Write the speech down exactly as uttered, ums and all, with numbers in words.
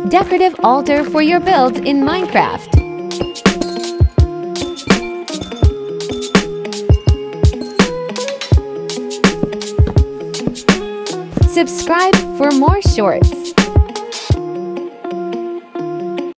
Decorative altar for your builds in Minecraft. Subscribe for more shorts.